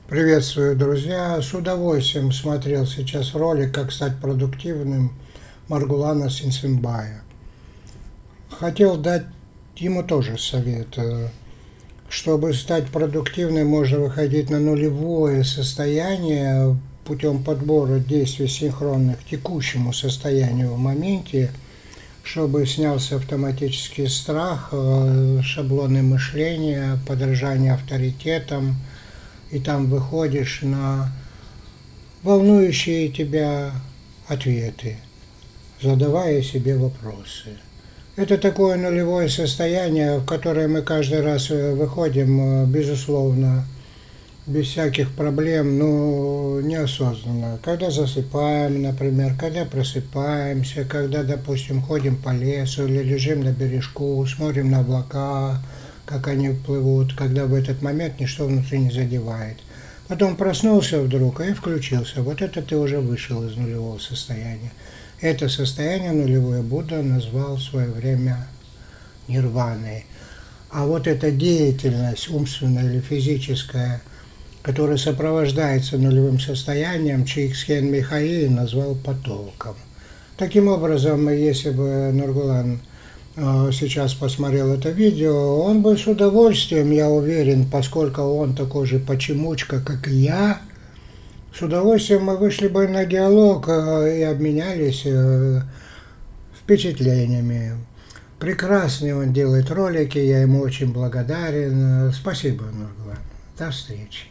Приветствую, друзья! С удовольствием смотрел сейчас ролик «Как стать продуктивным» Маргулана Сисимбая. Хотел дать ему тоже совет. Чтобы стать продуктивным, можно выходить на нулевое состояние путем подбора действий синхронных текущему состоянию в моменте, чтобы снялся автоматический страх, шаблоны мышления, подражание авторитетам, и там выходишь на волнующие тебя ответы, задавая себе вопросы. Это такое нулевое состояние, в которое мы каждый раз выходим, безусловно, без всяких проблем, но неосознанно. Когда засыпаем, например, когда просыпаемся, когда, допустим, ходим по лесу или лежим на бережку, смотрим на облака, как они плывут, когда в этот момент ничто внутри не задевает. Потом проснулся вдруг и включился. Вот это ты уже вышел из нулевого состояния. Это состояние нулевое Будда назвал в свое время нирваной. А вот эта деятельность умственная или физическая, которая сопровождается нулевым состоянием, Чиксхен Михаил назвал потоком. Таким образом, если бы Нургулан сейчас посмотрел это видео, он бы с удовольствием, я уверен, поскольку он такой же почемучка, как и я, с удовольствием мы вышли бы на диалог и обменялись впечатлениями. Прекрасные он делает ролики, я ему очень благодарен. Спасибо, Нургулан. До встречи.